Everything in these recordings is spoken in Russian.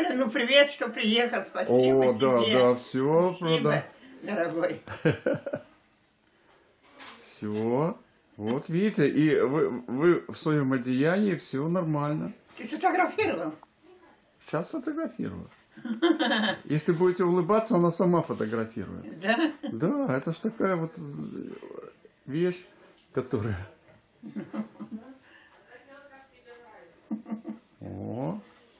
Коля, ну привет, что приехал, спасибо О, тебе. да, все, Спасибо, дорогой. Все. Вот видите, и вы в своем одеянии, все нормально. Ты сфотографировал? Сейчас фотографирую. Если будете улыбаться, она сама фотографирует. Да? Да, это ж такая вот вещь, которая... О,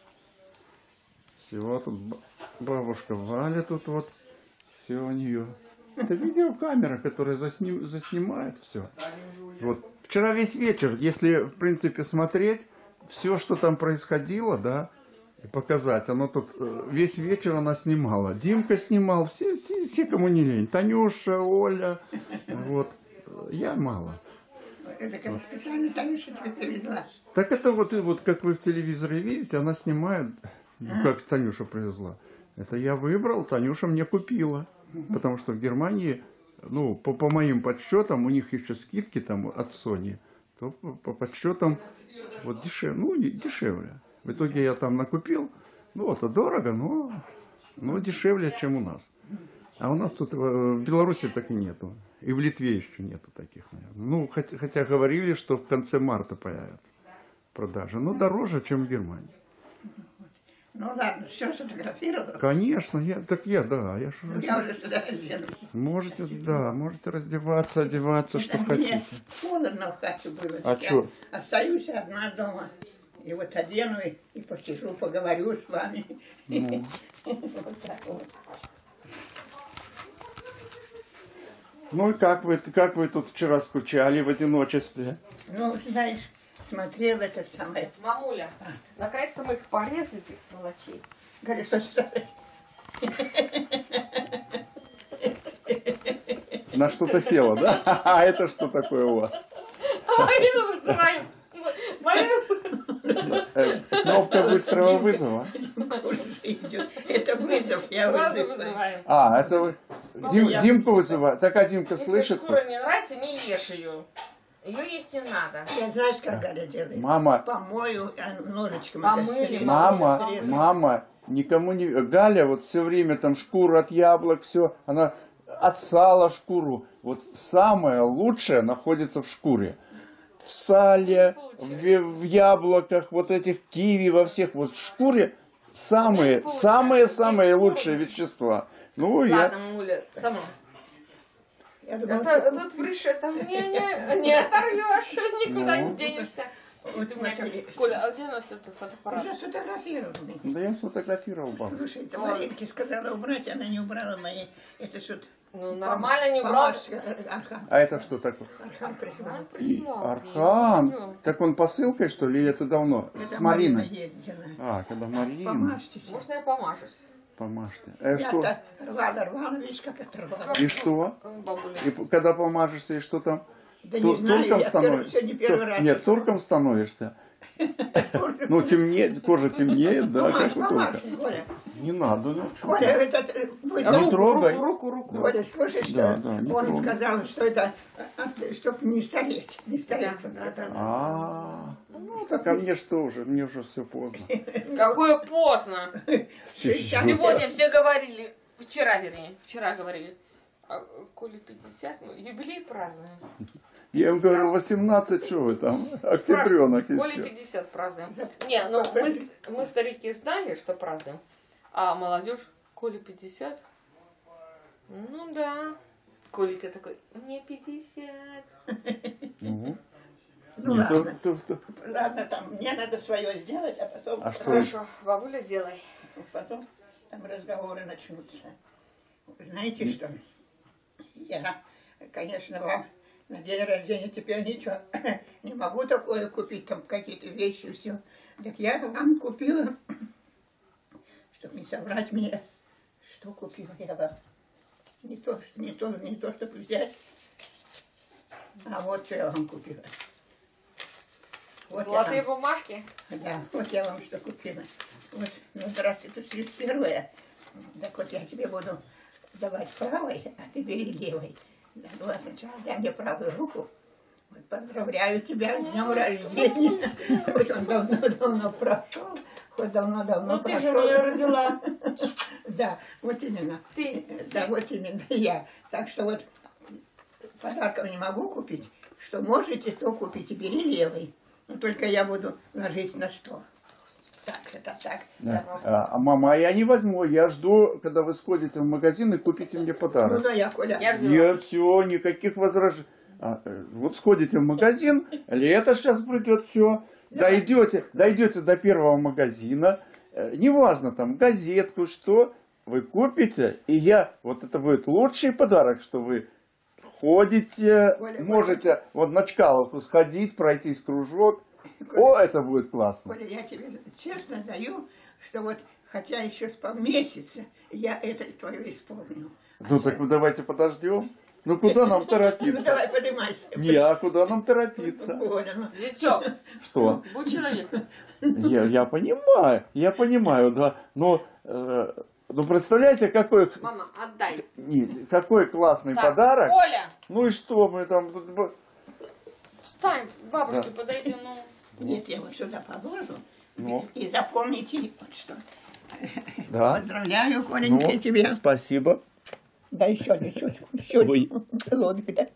все, тут бабушка Валя, тут вот все у нее. Это видеокамера, которая заснимает все. Вот. Вчера весь вечер, если в принципе смотреть, все, что там происходило, да, и показать, оно тут весь вечер она снимала. Димка снимал, все кому не лень. Танюша, Оля, вот. Я мало. Это вот. Специально Танюша тебе привезла. Так это вот как вы в телевизоре видите, она снимает, как Танюша привезла. Это я выбрал, Танюша мне купила. Потому что в Германии, ну, по моим подсчетам, у них еще скидки там от Sony, то по подсчетам вот дешевле, ну, дешевле. В итоге я там накупил, ну, это дорого, но дешевле, чем у нас. А у нас тут в Беларуси так и нету. И в Литве еще нету таких, наверное. Ну, хотя говорили, что в конце марта появятся продажи. Но дороже, чем в Германии. Ну ладно, все сфотографировал. Конечно, я уже сюда разденусь. Можете, да, можете раздеваться, одеваться, что хотите. Холодно в хате было. А что? Остаюсь одна дома. И вот одену и посижу, поговорю с вами. Ну. Вот так вот. Ну и как вы тут вчера скучали в одиночестве? Ну, знаешь, смотрел это самое. Мамуля, наконец-то мы их порезали, этих сволочей. Галя, что сказать? На что-то села, да? А это что такое у вас? Марину вызываем. Кнопка быстрого вызова. Это вызов, я Сразу вызываю. вызываем. А, это вы... Димку вызывает. Так, а Димка Если слышит? шкура не нравится, не ешь ее. Ее есть не надо. Я знаешь, как Галя делает? Мама. Помою ножичком. Помыли. Мама, никому не... Галя вот все время там шкуру от яблок, все, она от сала шкуру. Вот самое лучшее находится в шкуре. В сале, в яблоках, вот этих киви, во всех. Вот в шкуре самые лучшие вещества. Ну, Ладно, мамуля, сама. Это тут прыщ, там не оторвешь, никуда не денешься. Вот у меня... Коля, а где у нас этот фотоаппарат? Уже сфотографировал. Да я сфотографировал бабу. Слушай, ты Маринке сказала убрать, она не убрала мои. Это что-то... Ну, нормально не убрал. Архан. А это что такое? Архан прислал. Архан. Так он посылкой, что ли, или это давно? С Мариной. Ездила. А, когда Марина. Помажьтесь. Можно я помажусь? Помажьте. Я-то рвала, видишь, как это рвала. И что? Бабуля. И когда помажешься, и что там? Да не знаю, турком я становишься? сегодня первый раз. Нет, турком становишься. Ну, темнеет, кожа темнеет, да, как у турка. Коля, Не надо, ну, что Коля, ты? этот... Не трогай. Руку. Коля, слушай, что Да, не он трогай. сказал, что это, чтобы не стареть. Не стареть, он сказал. Ко мне что уже? Мне уже все поздно. Какое поздно. Сейчас Сегодня все говорили, вчера говорили, а Коле 50, ну, юбилей празднуем. Я им говорю, 18, что вы там? Октябренок Коле еще. 50 празднуем. Не, ну мы старики знали, что празднуем, а молодежь Коле 50. Ну да. Колика такой, мне 50. Угу. Ну Нет, ладно. Ладно, там мне надо свое сделать, а потом... А что? Хорошо, бабуля, делай. Потом там разговоры начнутся. Знаете что? Я, конечно, вам на день рождения теперь ничего не могу такое купить, там какие-то вещи, все. Так я вам купила, чтобы не соврать мне, что купила я вам. Не то, чтобы взять, а вот что я вам купила. Вот Золотые бумажки? Да, вот я вам что купила. Вот, ну, здравствуйте, это 31-е. Так вот я тебе буду давать правой, а ты бери левой. Да, ну, а сначала дай мне правую руку. Вот, поздравляю тебя с днем рождения. Вот он давно-давно прошел. хоть давно-давно Ну ты же меня родила. Да, вот именно. Ты. Да, вот именно я. Так что вот подарков не могу купить. Что можете, то купите. Бери левый. Но только я буду ложить на стол. Так, это так. Да. Так, А мама, я не возьму. Я жду, когда вы сходите в магазин и купите мне ну подарок. да, я, Коля. Я взяла. Я все, никаких возражений. Вот сходите в магазин, лето сейчас придет, все. Дойдете до первого магазина, неважно там газетку, что вы купите, и вот это будет лучший подарок, что вы ходите, Коля, можете вот на Чкаловку сходить, пройтись кружок. О, это будет классно. Коля, я тебе честно даю, что вот, хотя еще с полмесяца, я это твое исполню. Ну так вы давайте подождем. Ну куда нам Ну торопиться? давай, поднимайся. Не, а куда нам торопиться? Коля, ну. Дитё, Что? будь человеком. Я понимаю, да. Но ну представляете, какой Мама, отдай. классный Так, подарок. Коля, Ну и что мы там... встань, к бабушке подойди, ну. Нет, я вот сюда положу. Ну. И запомните вот что. Да. Поздравляю, Коленька, Ну, тебя. спасибо. Да еще, Ой. лобик, да.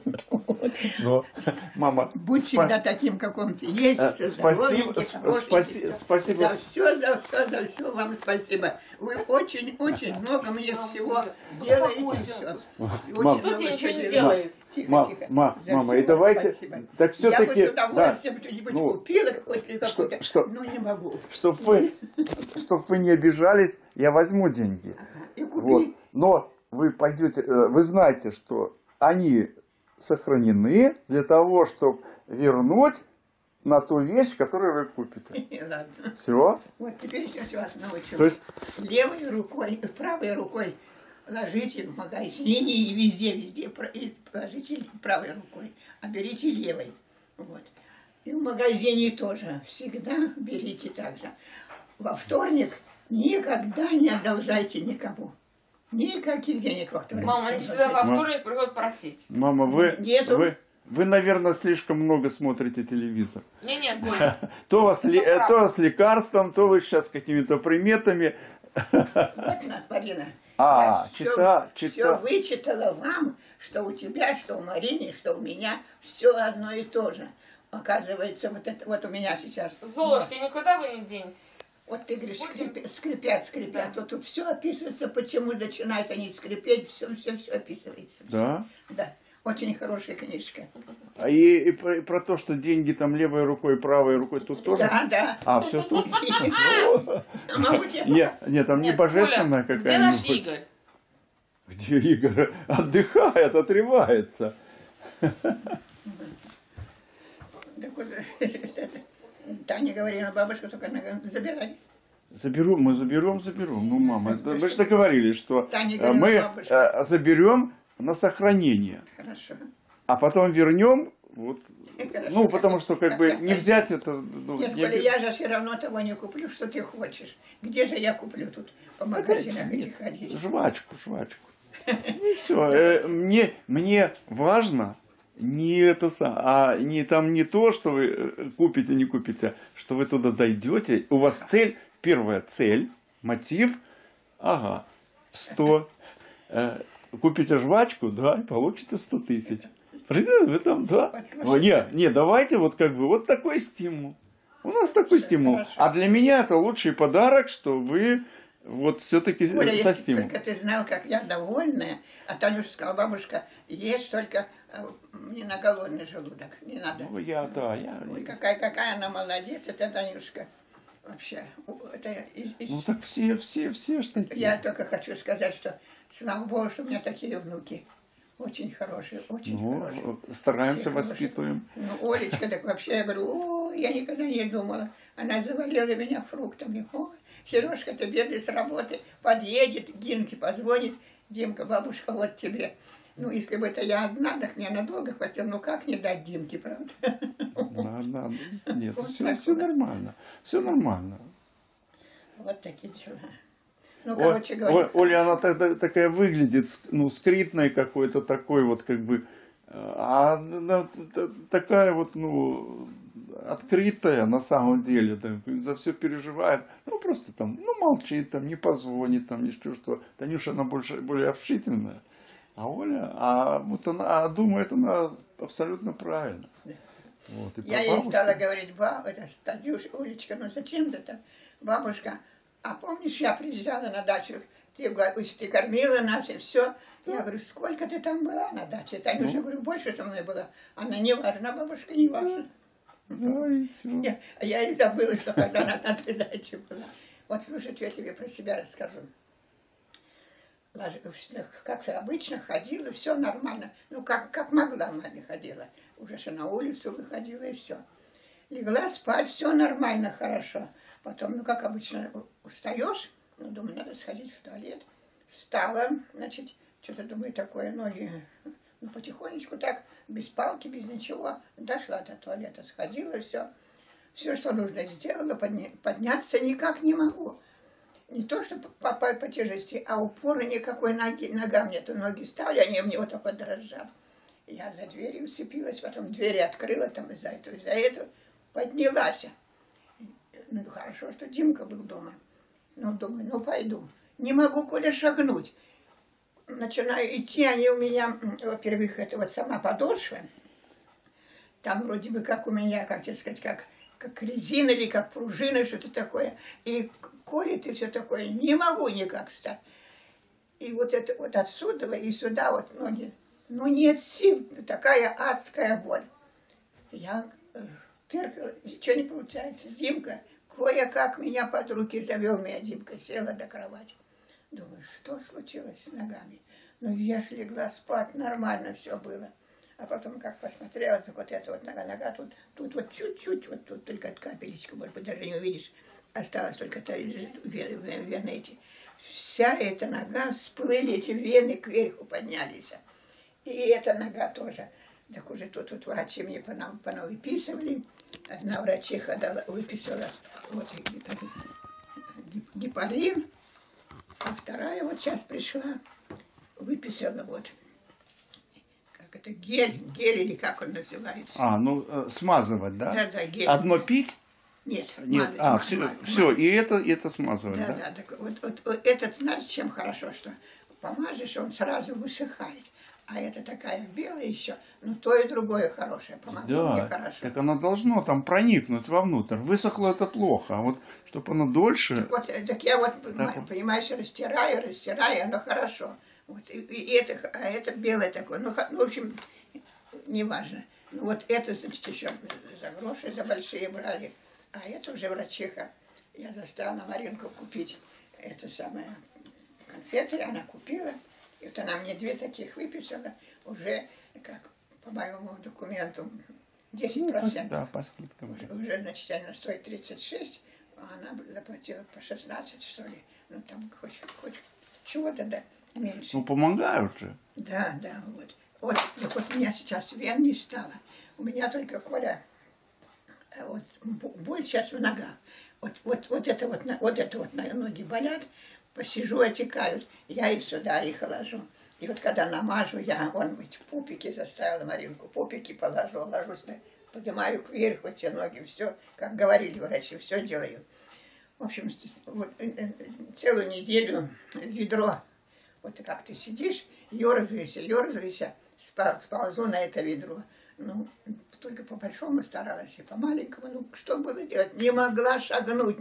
Но, мама, Будь всегда таким, каком ты есть. спасибо, спасибо. За все вам спасибо. Вы очень много мне всего делаете. Успокойся. Мам. Кто тебе ничего не делает? Тихо. За Мама, всё и вам давайте... спасибо. Так Я бы все-таки... с удовольствием что-нибудь купила, какую-то, что? но не могу. Чтоб вы не обижались, я возьму деньги. И купи. Вот. Но вы пойдете, вы знаете, что они сохранены для того, чтобы вернуть на ту вещь, которую вы купите. Ладно. Все? Вот теперь сейчас вас научу. То есть- Левой рукой, правой рукой ложите в магазине и везде, и ложите правой рукой, а берите левой. Вот. И в магазине тоже всегда берите так же. Во вторник никогда не одолжайте никому. Никаких денег во вторник. Мама, они всегда во вторник приходят просить. Мама, Нету. вы, наверное, слишком много смотрите телевизор. Не-не, Коля. То вас правда. с лекарством, то вы сейчас с какими-то приметами. Вот, Марина. Чита. Все вычитала вам, что у тебя, что у Марины, что у меня, все одно и то же. Оказывается, вот это вот у меня сейчас. Золушки, никуда вы не денетесь. Вот ты говоришь, Будем? скрипят. Да. То тут все описывается, почему начинают они скрипеть, все описывается. Да. Да. Очень хорошая книжка. И про то, что деньги там левой рукой, правой рукой, тут тоже? Да. Все тут? А могу тебе Нет, там не Нет, божественная Коля, где наш какая-нибудь. Игорь? Где Игорь? Отдыхает, отрывается. Так вот, Таня говорила, бабушка, только забирай. Мы заберем. Ну, мама, мы же договорились, что Таня говорила, мы бабушка. заберем на сохранение, Хорошо. а потом вернем. Вот. Хорошо. Ну, потому что как бы не взять это... ну, Нет, не Коля, я же все равно того не куплю, что ты хочешь. Где же я куплю тут по магазинам этих ходить? Жвачку. И все. Мне важно не это не там не то, что вы купите, не купите, что вы туда дойдете. У вас цель, первая цель, мотив, 100. Купите жвачку, да, и получите 100 тысяч. Вы там, да. Не, давайте вот как бы вот такой стимул. У нас такой стимул. Хорошо. А для меня это лучший подарок, что вы вот все-таки Коля, со если стимулом. только ты знал, как я довольная, а Танюша сказала, бабушка, ешь только не на голодный желудок, не надо. Ну, Ой, какая она молодец, это Танюшка. Вообще, это Ну так все ж такие. Я только хочу сказать, что слава Богу, что у меня такие внуки. Очень хорошие, очень хорошие. Стараемся, Очень хорошие. воспитываем. Ну, Олечка, так вообще, я говорю, я никогда не думала. Она завалила меня фруктами. Ой, Сережка-то бедный с работы, подъедет, Димке позвонит. Димка, бабушка, вот тебе. Ну, если бы это я одна, так мне надолго хватило. Ну, как не дать Димке, правда? Надо. Нет, Вот все так вот. нормально. Все нормально. Вот такие дела. Ну, короче говоря. Оля, она такая выглядит, ну, скрытной какой-то такой вот, как бы, такая вот, ну, открытая на самом деле, там, за все переживает. Ну, просто там, ну, молчит, там, не позвонит, там, ничего, что. Танюша, она более общительная. А Оля, вот она думает, она абсолютно правильно. Вот, и Я ей бабушку... стала говорить, Танюша, Олечка, ну зачем ты так? Бабушка, а помнишь, я приезжала на дачу, ты кормила нас и все. Я говорю, сколько ты там была на даче? Танюша, говорю, больше со мной была. Она не важна, бабушка, не важна. Ну, и всё. Я и забыла, что когда она на той даче была. Вот слушай, что я тебе про себя расскажу. Как обычно ходила, все нормально. Ну, как могла, маме ходила. Уже что на улицу выходила и все. Легла спать, все нормально, хорошо. Потом, ну, как обычно, устаешь, ну, думаю, надо сходить в туалет. Встала, значит, что-то, думаю, такое, ноги, ну, потихонечку так, без палки, без ничего. Дошла до туалета, сходила, все. Все, что нужно, сделала, подняться никак не могу. Не то, что по тяжести, а упора никакой ногам нету. Ноги ставлю, они мне вот так вот дрожат. Я за дверью уцепилась, потом двери открыла, там из-за этого поднялась. Ну, хорошо, что Димка был дома. Ну, думаю, ну, пойду. Не могу куда шагнуть. Начинаю идти, они у меня, во-первых, это вот сама подошва. Там вроде бы как у меня, как тебе сказать, как резина или как пружина, что-то такое. И колет и все такое. Не могу никак встать. И вот это вот отсюда и сюда вот ноги. Ну нет сил, такая адская боль. Я тыркала, ничего не получается. Димка кое-как меня под руки завел, меня Димка села до кровати. Думаю, что случилось с ногами? Ну я ж легла спать, нормально все было. А потом, как посмотрела, так вот эта вот нога, тут вот чуть-чуть, вот тут только капелечка, может быть, даже не увидишь, осталось только вены эти. Вся эта нога, всплыли эти вены, кверху поднялись. И эта нога тоже. Так уже тут вот врачи мне понавыписывали. Одна врачиха выписала вот гепарин, а вторая вот сейчас пришла, выписала вот. Это гель или как он называется. Ну, смазывать, да? Да, гель. Одно пить? Нет. Все, и это смазывать, да? Да, так вот этот, знаешь, чем хорошо, что помажешь, он сразу высыхает. А это такая белая еще, ну то и другое хорошее, помогло мне хорошо. Так оно должно там проникнуть вовнутрь. Высохло это плохо, а вот чтобы оно дольше... Так я вот, понимаешь, растираю, оно хорошо. Вот, это белое такое, ну, в общем, неважно. Ну, вот это, значит, еще за гроши, за большие брали. А это уже врачиха. Я заставила Маринку купить это самое конфеты, она купила. И вот она мне 2 таких выписала, уже, как по моему документу, 10%. Да, по скидкам. Уже, значит, она стоит 36, а она заплатила по 16, что ли. Ну, там хоть чего-то, да. Меньше. Ну, помогают же. Да, вот. Вот у меня сейчас вен не стало. У меня только, Коля, вот боль сейчас в ногах. Вот это ноги болят, посижу, отекают. Я и сюда их ложу. И вот когда намажу, эти пупики заставила Маринку, пупики ложусь, поднимаю кверху эти ноги, все, как говорили врачи, все делаю. В общем, вот, целую неделю ведро. Вот как ты сидишь, ерзаешься, сползу на это ведро. Ну, только по большому старалась, и по маленькому. Ну, что было делать? Не могла шагнуть.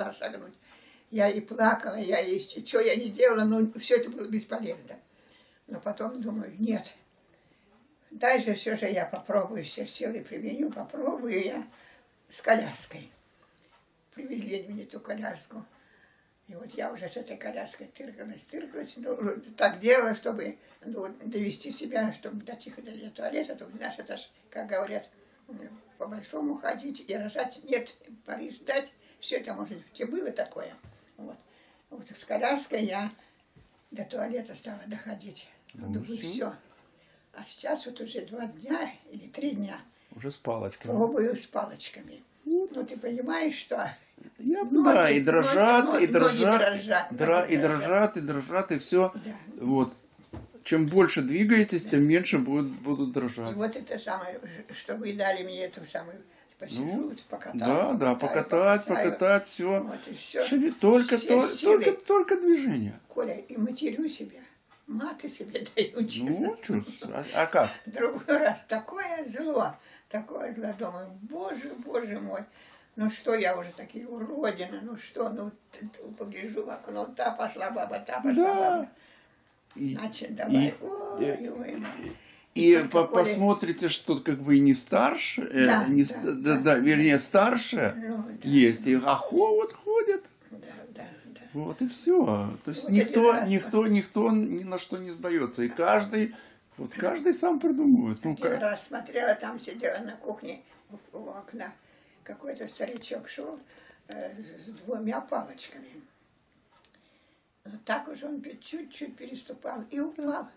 Я и плакала, что я не делала, но все это было бесполезно. Но потом думаю, нет, дай же все же я попробую, все силы применю, попробую я с коляской. Привезли мне эту коляску. И вот я уже с этой коляской тыркалась, ну, так делала, чтобы довести себя, чтобы дойти до туалета. То, знаешь, это ж, как говорят, по-большому ходить и рожать, нет, Париж ждать. Все это, может быть, и было такое. Вот с коляской я до туалета стала доходить. Думаю, все. А сейчас вот уже 2 дня или 3 дня. Уже с палочками. Пробую с палочками. Ну, ты понимаешь, что... Да, и дрожат, и все. Да. Вот. Чем больше двигаетесь, тем меньше будут дрожать. И вот это самое, что вы дали мне эту самую посижу, покатаю. Да, покатать, все. Вот и все. Только движение. Коля, и матерю себя. Маты себе даю, честно. Ну, а как? Другой раз такое зло. Думаю, боже мой. Ну что, я уже такие уродина, ну что, ну погляжу в окно, та пошла баба, баба. Значит, давай, И посмотрите, что как бы и не старше, вернее, старше есть, и вот ходят. Да. Вот и все. То есть Вот никто ни на что не сдается. И каждый сам придумывает. Один раз смотрела, там сидела на кухне у окна. Какой-то старичок шел с 2 палочками. Но так уж он чуть-чуть переступал и упал.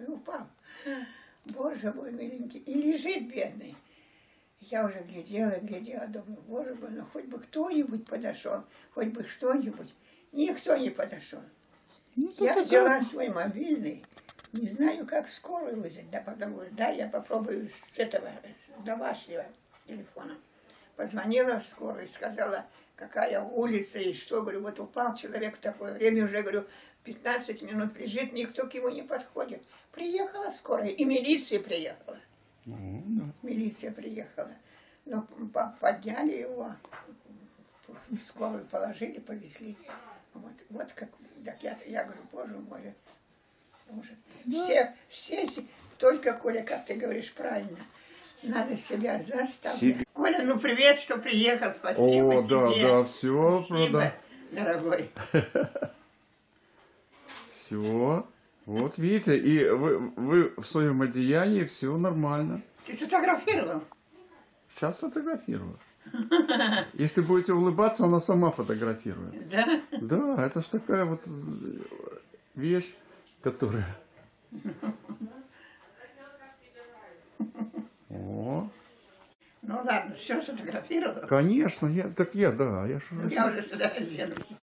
Боже мой, миленький. И лежит бедный. Я уже глядела, думаю, боже мой, ну хоть бы кто-нибудь подошел, хоть бы что-нибудь. Никто не подошел. Я взяла свой мобильный, не знаю, как скорую вызвать. Да, потому что, я попробую с домашнего телефона. Позвонила в скорую и сказала, какая улица и что. Говорю, вот упал человек в такое время, уже, говорю, 15 минут лежит, никто к нему не подходит. Приехала скорая, и милиция приехала. Милиция приехала. Но подняли его, в скорую положили, повезли. Вот как, так я говорю, боже мой, все, только, Коля, как ты говоришь правильно, надо себя заставлять. Коля, ну привет, что приехал, спасибо тебе. Да, все, спасибо, дорогой. Все, вот видите, и вы в своем одеянии, все нормально. Ты сфотографировал? Сейчас фотографирую. Если будете улыбаться, она сама фотографирует. Да? Да, это ж такая вот вещь, которая... О. Ну ладно, все сфотографировал. Конечно, я же... Я уже сюда разденусь.